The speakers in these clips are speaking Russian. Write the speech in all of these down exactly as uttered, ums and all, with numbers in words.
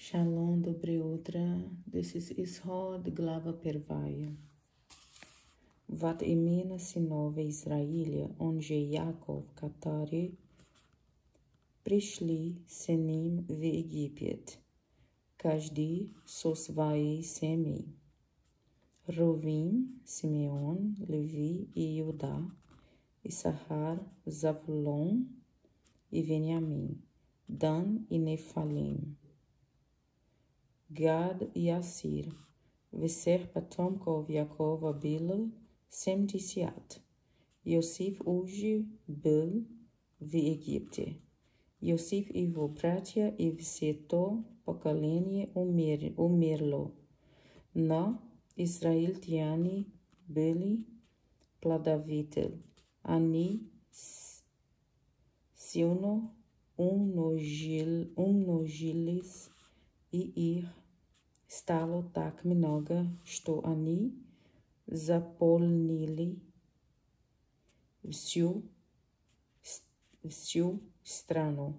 Шалом, доброе утро. This is Исход, глава первая. Вот имена сыновей Израиля, он же Яков, которые пришли с ним в Египет, каждый со своей семьей. Рувим, Симеон, Леви и Иуда, Исахар, Завулон и Вениамин, Дан и Нефалим, Гад и Асир, всех потомков Якова было семьдесят. Иосиф уже был в Египте. Иосиф и его братья и все то поколение умер, умерло. Но израильтяне были плодовиты. Они сильно умножил, умножились, и их стало так много, что они заполнили всю, всю страну.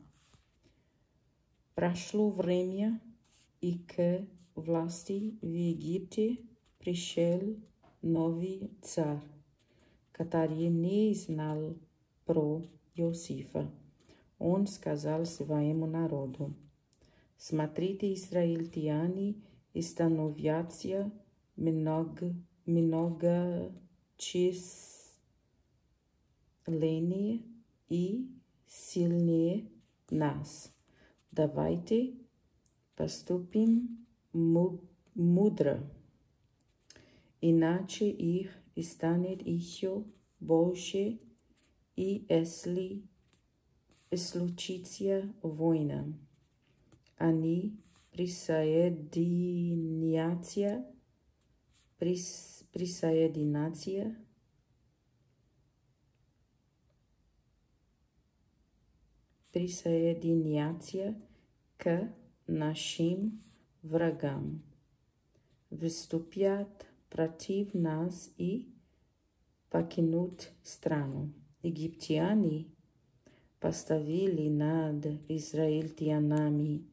Прошло время, и к власти в Египте пришел новый царь, который не знал про Иосифа. Он сказал своему народу: «Смотрите, израильтяне становятся много, многочисленнее и сильнее нас. Давайте поступим мудро, иначе их станет еще больше, и если случится война, они присоединятся, прис, присоединятся присоединятся к нашим врагам, выступят против нас и покинут страну». Египтяне поставили над израильтянами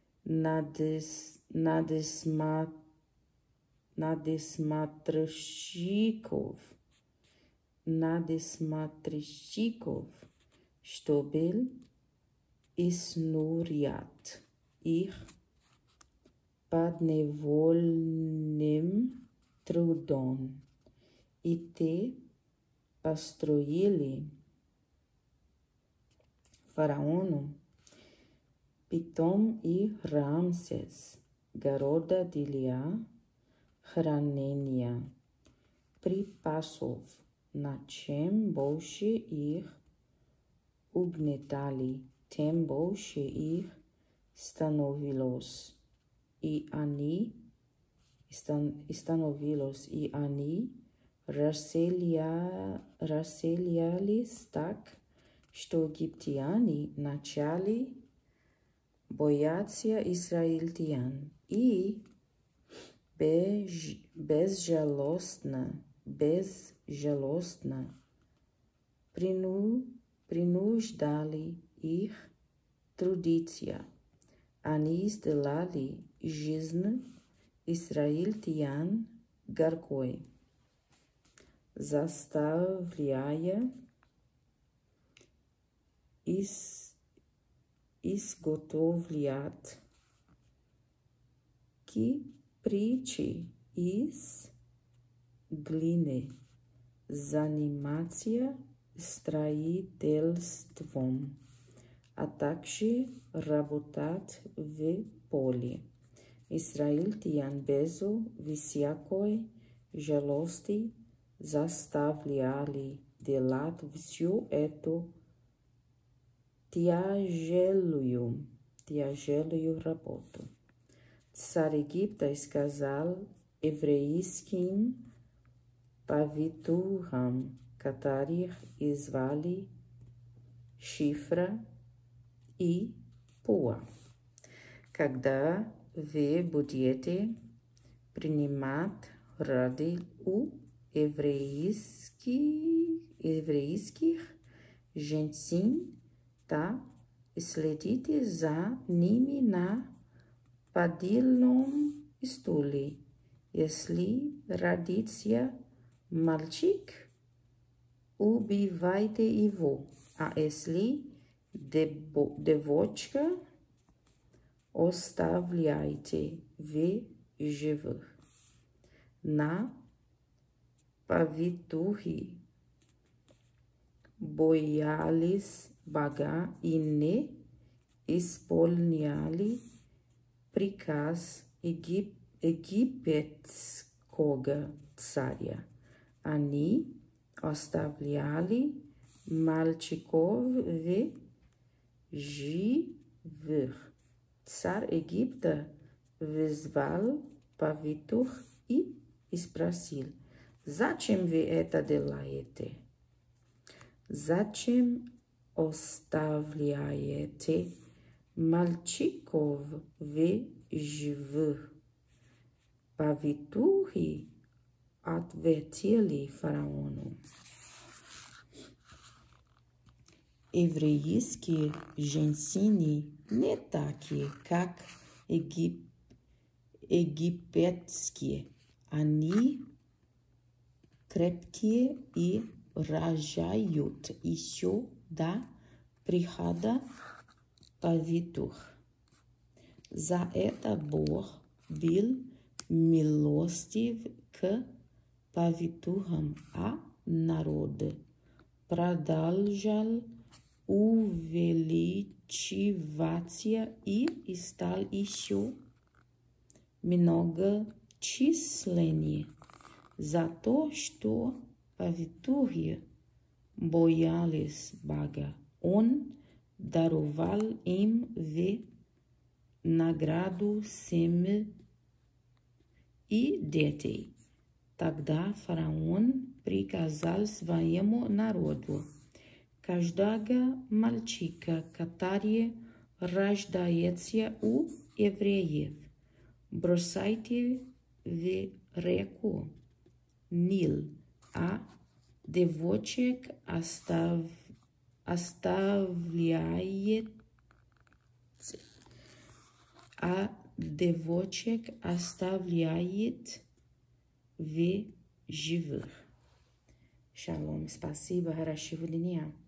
надсмотрщиков, надсмотрщиков, чтобы изнурять их подневольным трудом. И те построили фараону Питом и Рамсес, города для хранения припасов, но чем больше их угнетали, тем больше их становилось, и они становилось, и они расселя, расселялись так, что египтяне начали бояться израильтян и без, безжалостно, безжалостно прину, принуждали их трудиться. Они сделали жизнь израильтян горькой, заставляя из изготовлять кирпичи из глины, заниматься строительством, а также работать в поле. Израильтян без всякой жалости заставляли делать всю эту тяжелую, тяжелую работу. Царь Египта сказал еврейским повитухам, которых звали Шифра и Пуа: когда вы будете принимать роды у еврейских, еврейских женщин, да следите за ними на padilnom stuli, jestli radicia malčik, ubivajte его, а если девочка, оставляйте в живых. На повитухи боялись Бога и не исполняли приказ егип египетского царя. Они оставляли мальчиков в живых. Царь Египта вызвал повитух и спросил: «Зачем вы это делаете? Зачем оставляете мальчиков в живых?» Повитухи ответили фараону: «Еврейские женщины не такие, как егип... египетские. Они крепкие и рожают еще до прихода повитух. За это Бог был милостив к повитухам, а народ продолжал увеличиваться и стал еще многочисленнее. За то, что повитухи боялись Бога, Он даровал им в награду семь и детей. Тогда фараон приказал своему народу: каждого мальчика, который рождается у евреев, бросайте в реку Нил, а девочек остав... оставляет, а девочек оставляет в живых. Шалом, спасибо, хорошего дня.